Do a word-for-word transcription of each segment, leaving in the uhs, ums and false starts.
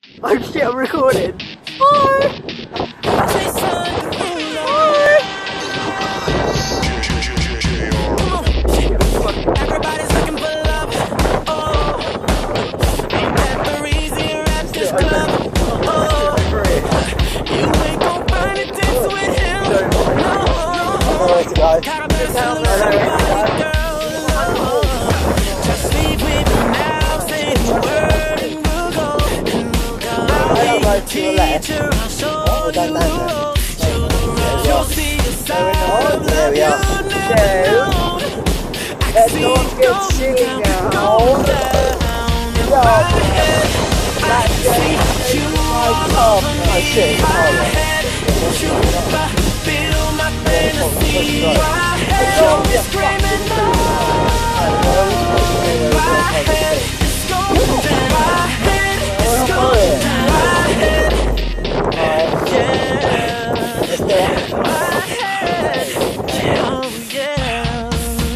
Okay, I'm recording. Hi! Everybody's looking for love. Oh, ain't that the reason you're at this club? Oh, you ain't gon' find a dance with him. No, got a better solution, body girl. Just leave with me now, say the word and we'll go. And we'll go. I'll be your teacher, I'll show you the ropes. You'll see the side of love you never know. Let's not get singing now. Stop. That's it. My top. My shit. Feel my fantasy. My head, you're screaming no. My head is going down. My head is going down. My head, yeah. My head, oh yeah.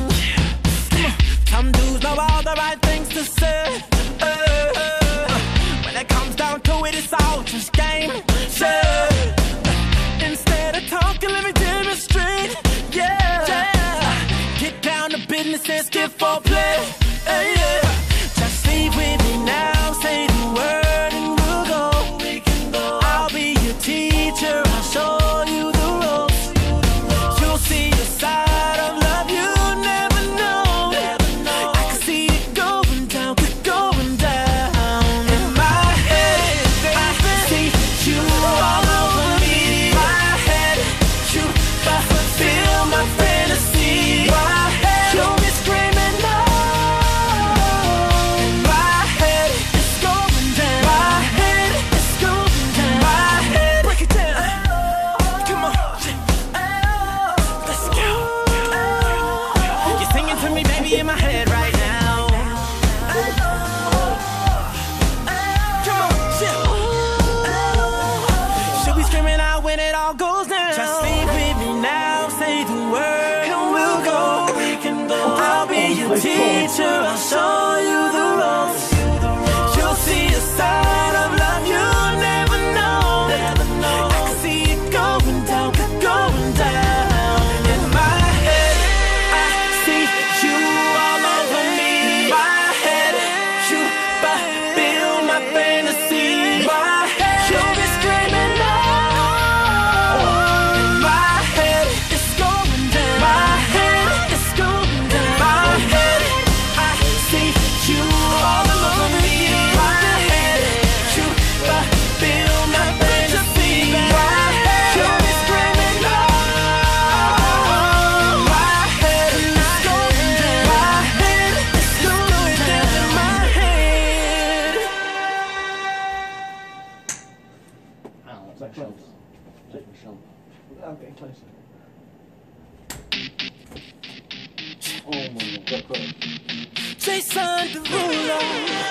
Some dudes know all the right things to say. Uh, when it comes down to it, it's all just game. Yeah. Instead of talking, let me demonstrate. Yeah. Yeah. Get down to business and skip for play. Uh, yeah. Just leave with me now, say the word and we'll go. We can go. I'll be your teacher, I'll show you the ropes. You'll see the side of love you never know. I can see it going down, going down. In my head, I see you all over me. My head, you fulfill my fantasy. My head, you'll be screaming no. My head is going down. My head is going down. My head, break it down. Come on, let's go. You're singing to me, baby, in my head right now. Come on, yeah. She'll be screaming out when it all goes down. Just leave with me now, say the word and we'll go. We can go. I'll be your teacher, I'll show you the ropes. You'll see a side of love you never know. I can see it going down, going down. In my head, I see you all over me. My head, you fulfill my fantasy. My head, you'll be screaming no. My head is going down. My head is going down. My head, I see you all over me. My head, you fulfill my fantasy. My head, you'll be screaming no. My head is going down. My head is going down. My head. Take my shoulder. Take my shoulder. I'm getting closer. Oh my god, got it. Jason Derulo.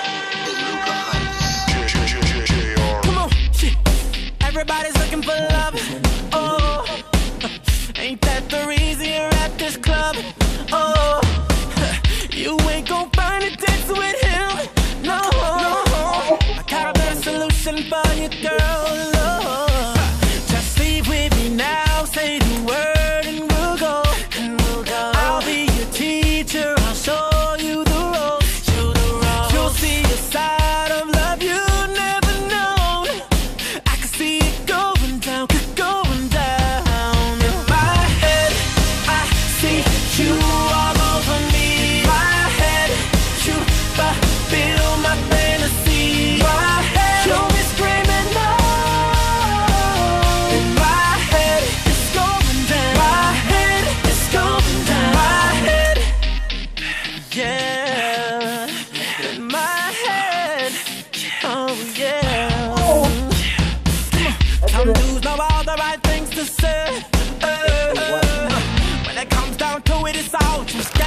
Come on, shit. Everybody's looking for love. Oh, ain't that the reason you're at this club? Oh, you ain't gon' find a dance with him. No, I got a better solution for you, girl. Oh, just leave with me now, say the word and we'll go. And we'll go. I'll be your teacher, I'll show you the ropes. You'll see a side of love you never know. I can see it going down, going down. In my head, I see you all over me. My head, you fulfill my fantasy. My head, you'll be screaming no. My head is going down. My head is going down. My head, yeah. In my head, oh yeah. Some dudes know all the right things to say. Uh, when it comes down to it, it's all just